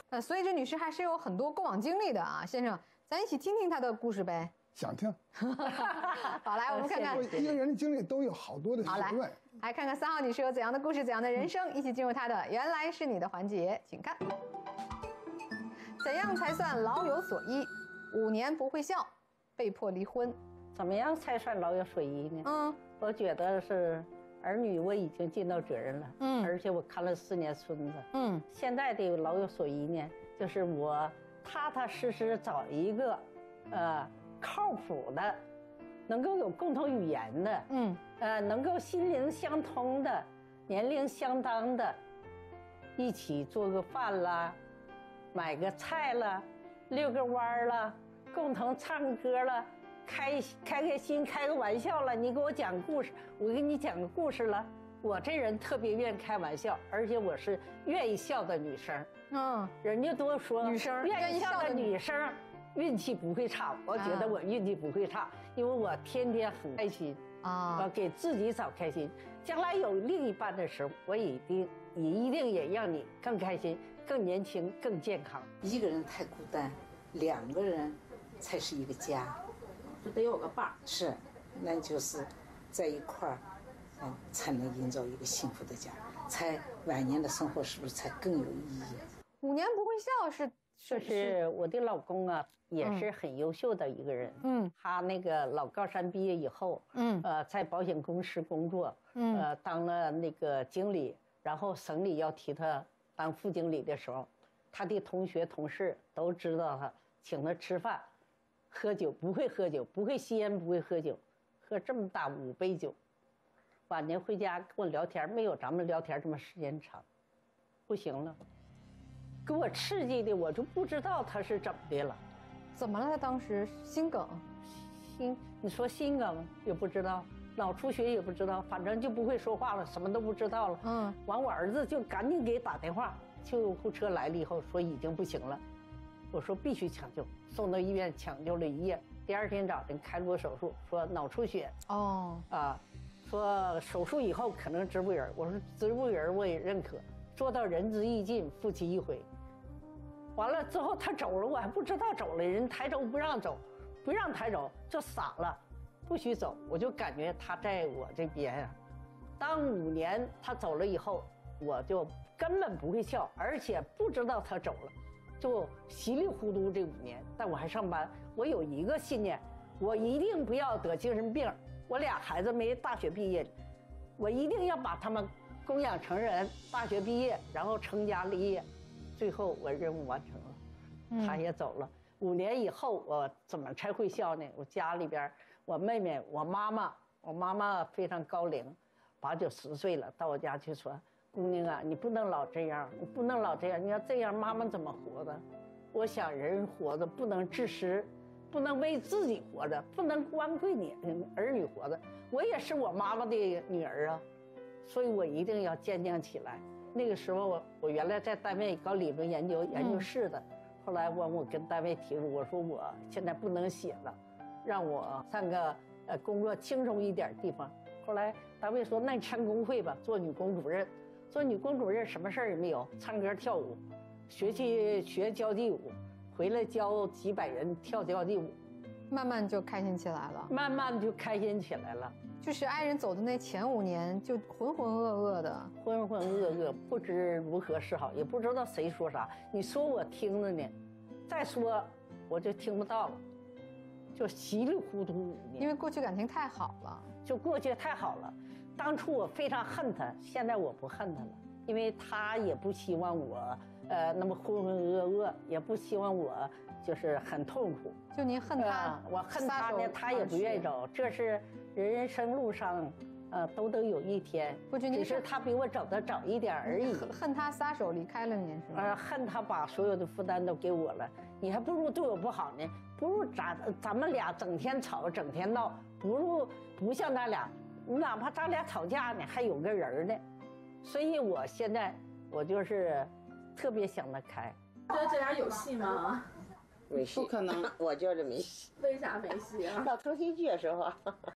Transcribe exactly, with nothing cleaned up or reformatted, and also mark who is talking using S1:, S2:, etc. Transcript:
S1: 呃，所以这女士还是有很多过往经历的啊，先生，咱一起听听她的故事呗。
S2: 想听。
S1: 好，来我们看看
S2: 一个人的经历都有好多的
S1: 好来，来看看三号女士有怎样的故事，怎样的人生，一起进入她的原来是你的环节，请看。怎样才算老有所依？五年不会笑，被迫离婚。
S3: 怎么样才算老有所依呢？嗯，我觉得是儿女我已经尽到责任了，嗯，而且我看了四年孙子，嗯，现在的老有所依呢，就是我踏踏实实找一个，呃，靠谱的，能够有共同语言的，嗯，呃，能够心灵相通的，年龄相当的，一起做个饭啦，买个菜啦，遛个弯儿啦，共同唱歌了。开开开心，开个玩笑了。你给我讲故事，我给你讲个故事了。我这人特别愿意开玩笑，而且我是愿意笑的女生。嗯，人家都说
S1: 女生
S3: 愿意笑的女生运气不会差。我觉得我运气不会差，因为我天天很开心啊，给自己找开心。将来有另一半的时候，我一定也一定也让你更开心、更年轻、更健康。
S4: 一个人太孤单，两个人才是一个家。
S5: 就得有个伴儿，
S4: 是，那就是在一块儿，嗯，才能营造一个幸福的家，才晚年的生活是不是才更有意义？
S1: 五年不会笑是，
S3: 就是我的老公啊，也是很优秀的一个人，嗯，他那个老高三毕业以后，嗯，呃，在保险公司工作，嗯，呃，当了那个经理，然后省里要提他当副经理的时候，他的同学同事都知道他，请他吃饭。喝酒不会喝酒，不会吸烟，不会喝酒，喝这么大五杯酒，晚年回家跟我聊天，没有咱们聊天这么时间长，不行了，给我刺激的我就不知道他是怎么的了，
S1: 怎么了？他当时心梗，
S3: 心你说心梗也不知道，脑出血也不知道，反正就不会说话了，什么都不知道了。嗯，完我儿子就赶紧给打电话，救护车来了以后说已经不行了。我说必须抢救，送到医院抢救了一夜，第二天早晨开颅手术，说脑出血。哦，啊，说手术以后可能植物人，我说植物人我也认可，做到仁至义尽，夫妻一回。完了之后他走了，我还不知道走了，人抬走不让走，不让抬走就傻了，不许走，我就感觉他在我这边啊。当五年他走了以后，我就根本不会笑，而且不知道他走了。就稀里糊涂这五年，但我还上班。我有一个信念，我一定不要得精神病。我俩孩子没大学毕业，我一定要把他们供养成人，大学毕业，然后成家立业。最后我任务完成了，嗯、他也走了。五年以后，我怎么才会笑呢？我家里边，我妹妹、我妈妈，我妈妈非常高龄，八九十岁了，到我家去说。姑娘啊，你不能老这样，你不能老这样，你要这样，妈妈怎么活的？我想人活着不能自私，不能为自己活着，不能光为你儿女活着。我也是我妈妈的女儿啊，所以我一定要坚强起来。那个时候我我原来在单位搞理论研究研究室的，嗯、后来我我跟单位提出，我说我现在不能写了，让我上个呃工作轻松一点地方。后来单位说那你参工会吧，做女工主任。做女工主任什么事儿也没有，唱歌跳舞，学去学交际舞，回来教几百人跳交际舞，
S1: 慢慢就开心起来了。
S3: 慢慢就开心起来了。
S1: 就是爱人走的那前五年，就浑浑噩噩的，
S3: 浑浑噩噩，不知如何是好，也不知道谁说啥。你说我听着呢，再说我就听不到了，就稀里糊涂五年。
S1: 因为过去感情太好了，
S3: 就过去太好了。当初我非常恨他，现在我不恨他了，因为他也不希望我，呃，那么浑浑噩噩，也不希望我就是很痛苦。
S1: 就您恨他，
S3: 呃、我恨他呢，他也不愿意走。这是人生路上，呃，都得有一天。
S1: 不是，
S3: 只是他比我走得早一点而已。
S1: 恨他撒手离开了您是吗？
S3: 呃，恨他把所有的负担都给我了，你还不如对我不好呢，不如咱咱们俩整天吵，整天闹，不如不像咱俩。你哪怕咱俩吵架呢，还有个人呢，所以我现在我就是特别想得开。
S5: 觉得这俩有戏吗？
S6: 没戏，不可能，我觉着没戏。
S5: 为啥没戏啊？
S6: 到成喜剧的时候，